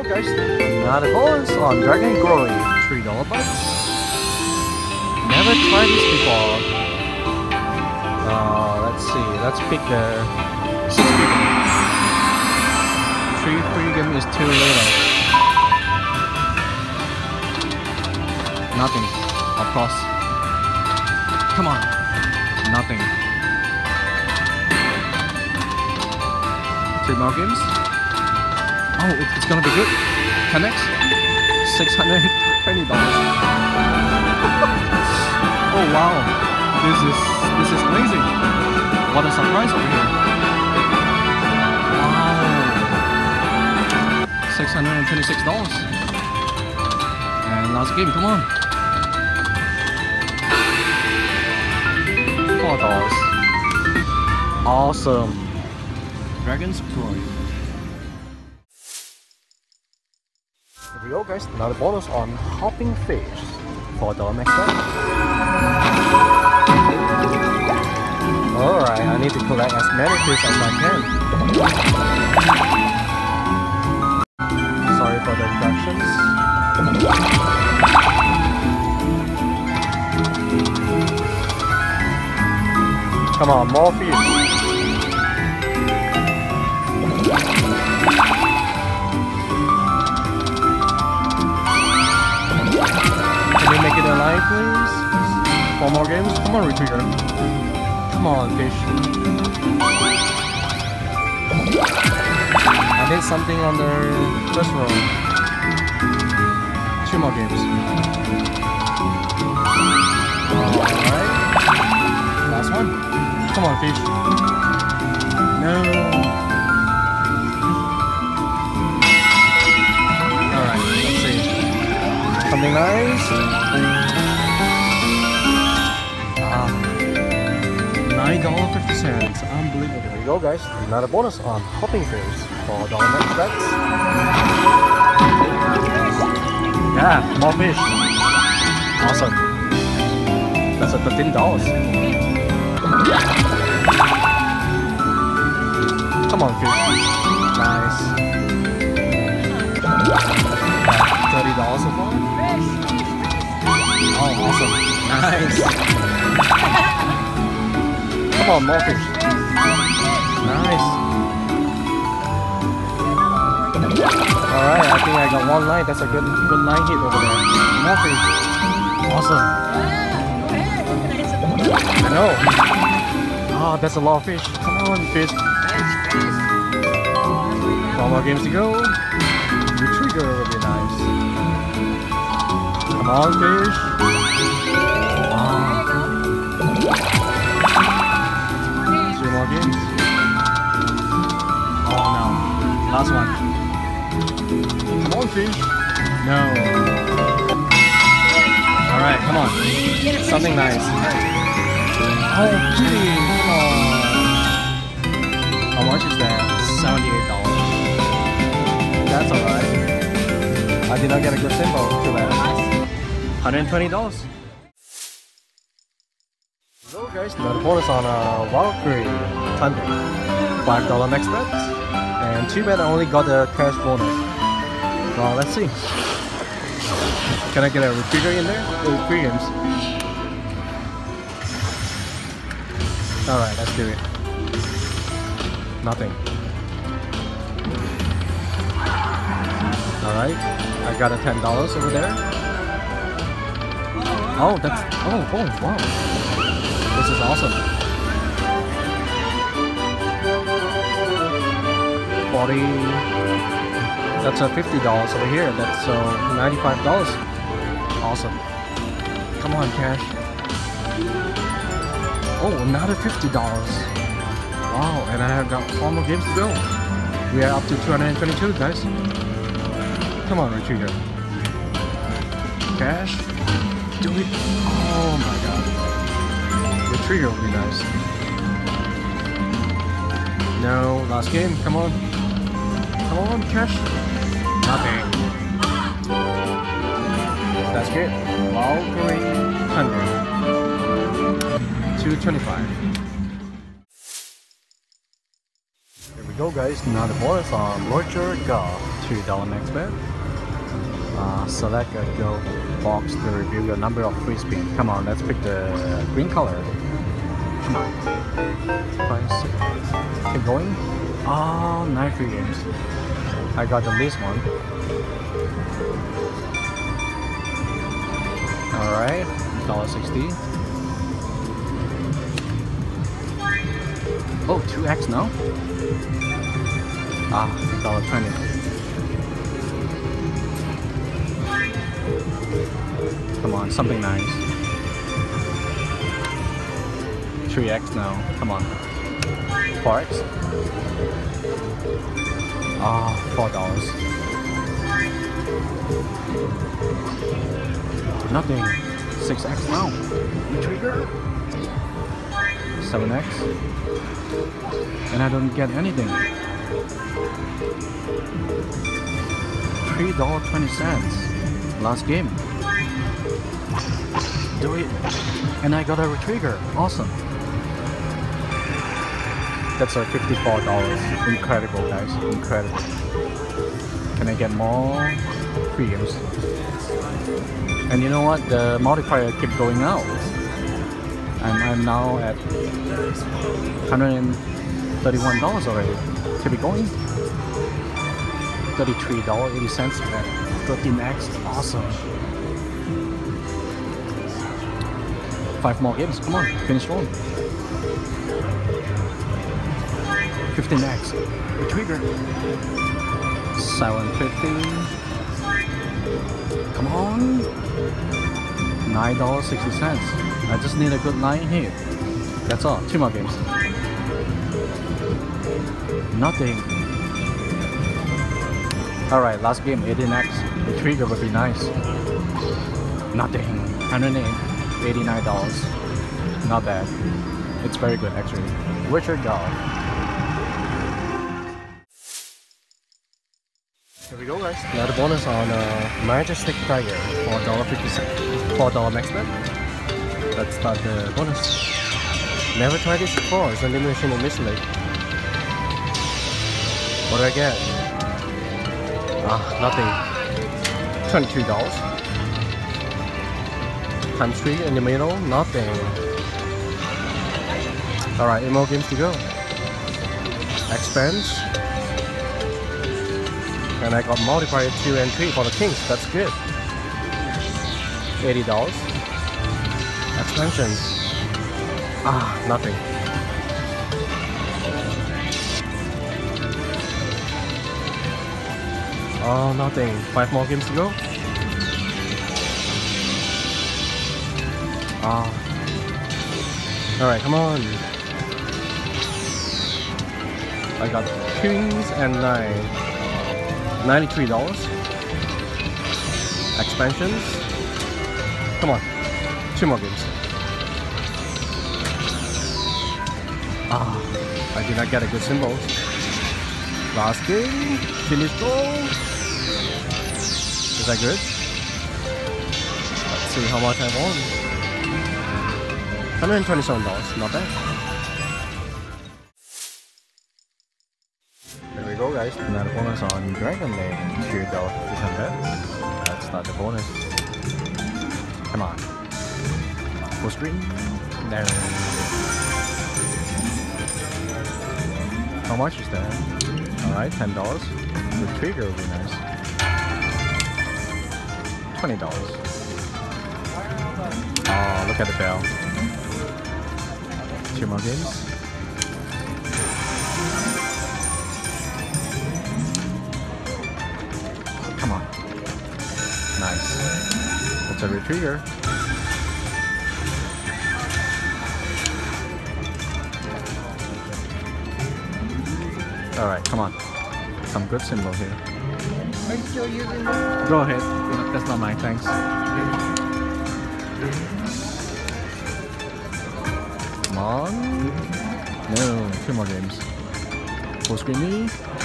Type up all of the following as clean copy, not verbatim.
guys, another bonus on Dragon Glory, $3 bucks. Never tried this before. Let's see, let's pick the 6 people. 3 free game is too little. Nothing, of course. Come on, nothing. 3 more games. Oh, it's gonna be good. 10x, $620. Oh wow, this is amazing. What a surprise over here. Wow, $626. And last game, come on. $4. Awesome. Dragon's Glory. Here we go guys, another bonus on Hopping Fish. $4 max bet. Alright, I need to collect as many fish as I can. Sorry for the interruptions. Come on, more fish. Can you make it alive, please? 4 more games? Come on, Retrigger. Come on, fish. I did something on the first row. 2 more games. Alright. Last one. Come on, fish. No. Alright, let's see. Something nice. $9.50. Unbelievable. Here we go, guys. Another bonus on Hopping Fish. $4 max bets. Yeah, more fish. Awesome. That's at $13. Come on, fish. Nice. $30 so far. Oh, awesome. Nice. Come on, more fish. Nice. Alright, I think I got 1 line. That's a good line hit over there. More fish. Awesome. I know. Oh, that's a lot of fish. Come on, fish. 4 more games to go. Retrigger will be nice. Come on, fish. Wow. 3 more games. Oh no. Last one. Come on, fish. No. Alright, come on. Something nice. Oh, kitty. Come on. How much is that? $78. That's alright. I did not get a good symbol. Too bad. $120. So guys, another bonus on Valkyrie Thunder. $5 max bet. And too bad I only got the cash bonus. Well, let's see. Can I get a repeater in there? Oh, 3 games. Alright, let's do it. Nothing. Alright, I got a $10 over there. Oh, that's... Oh, wow. This is awesome. 40... That's $50 over here. That's $95. Awesome. Come on, cash. Oh, another $50. Wow, and I have got 4 more games to go. We are up to 222, guys. Come on, Retrigger. Cash. Do it. Oh my god. Retrigger will be nice. No, last game. Come on. Come on, cash. Nothing. That's good. Valkyrie Thunder. 225. Here we go guys, now the bonus on Roger Golf, $2 max bet. Select a go box to review your number of free spin. Come on, let's pick the green color. Come on. Price. Keep going. Oh, 9 free games. I got the least one. Alright, $1.60. Oh, 2x now? Ah, $1.20. Come on, something nice. 3x now, come on. 4x. Ah, $4. Nothing. 6x now. Trigger. 7x. And I don't get anything. $3.20. Last game. Do it. And I got a retrigger. Awesome. That's a $54. Incredible, guys. Incredible. Can I get more free games? And you know what? The multiplier keep going out. I'm now at $131 already. Keep it going. $33.80 at 13x. Awesome. 5 more games. Come on, finish one. 15x. Trigger. 750. Come on. $9.60. I just need a good line here. That's all. 2 more games. Nothing. Alright, last game, 18x. The trigger would be nice. Nothing. $189. Not bad. It's very good actually. Richard Golf. Here we go guys. Another bonus on Majestic Tiger. $4.50. $4 max bet. Let's start the bonus. Never tried this before. It's an elimination in Mist Lake. What do I get? Ah, nothing. $22. Times 3 in the middle, nothing. Alright, 8 more games to go. Expense. And I got multiplier 2 and 3 for the Kings, that's good. $80. Expansions. Ah, nothing. Oh, nothing. 5 more games to go. Ah. Alright, come on. I got Kings and 9. $93. Expansions. Come on. 2 more games. Ah, I did not get a good symbol. Last game. Finish goal. Is that good? Let's see how much I won. $127, not bad. There we go guys, another bonus on Dragon Lane, $2.50. Let's start the bonus. Come on. Full screen. There. How much is that? Alright, $10. The trigger will be nice. $20. Oh, look at the bell. 2 more games. Come on. Nice. That's a retrigger. Alright, come on. Some good symbol here. Are you still using that? Go ahead. That's not mine, thanks. Come on. No, 2 more games. Full screen me.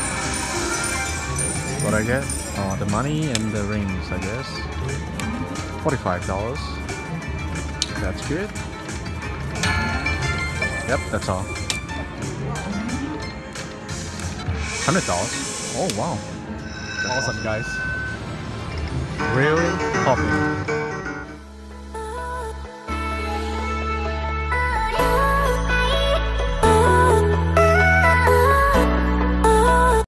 What I get? Oh, the money and the rings, I guess. $45. That's good. Yep, that's all. $100. Oh wow. Awesome guys. Really popping.